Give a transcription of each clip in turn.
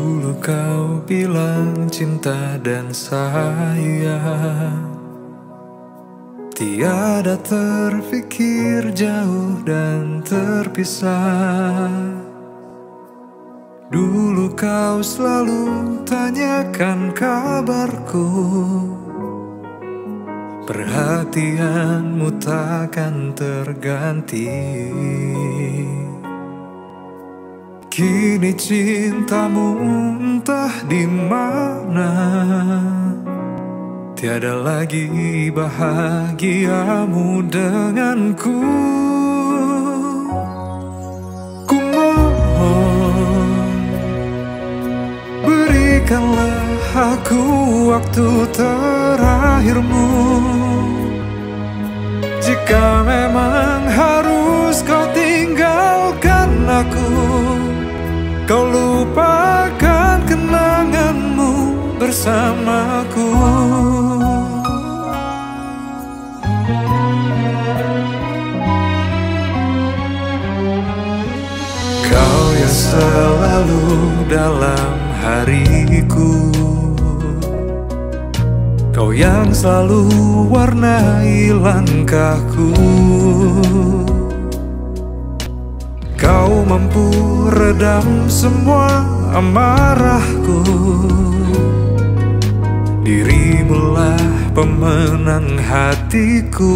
Dulu kau bilang cinta dan sayang tiada terfikir jauh dan terpisah. Dulu kau selalu tanyakan kabarku, perhatianmu takkan terganti. Kini cintamu entah di mana, tiada lagi bahagiamu denganku. Ku mohon, berikanlah aku waktu terakhirmu. Jika memang harus kau tinggalkan aku, kau lupakan kenanganmu bersamaku. Kau yang selalu dalam hariku, kau yang selalu warnai langkahku. Kau mampu redam semua amarahku, dirimulah pemenang hatiku.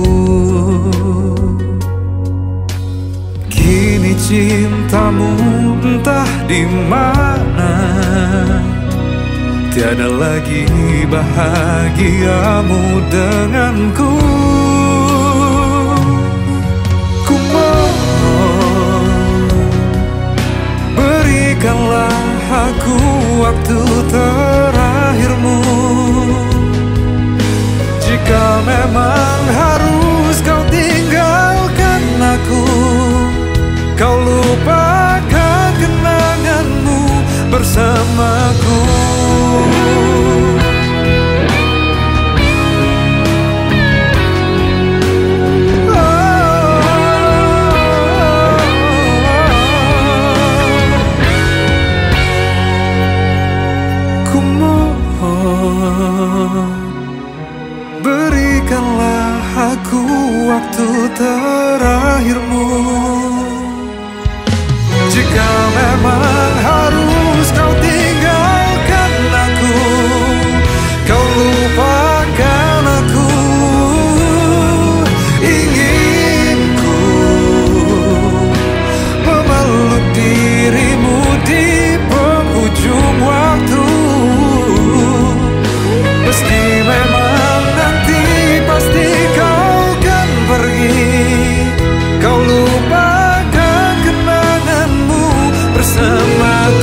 Kini cintamu entah di mana, tiada lagi bahagiamu denganku. Ku mohon, berikanlah aku waktu terakhirmu. Jika memang harus kau tinggalkan aku, kau lupakan kenanganmu bersamaku. Ku mohon, berikanlah aku waktu terakhirmu. Jika memang harus kau tinggalkan aku, kau lupakan aku. Inginku memeluk dirimu di penghujung waktu. Meski memang nanti pasti kau kan pergi, kau lupakan kenanganmu bersamaku.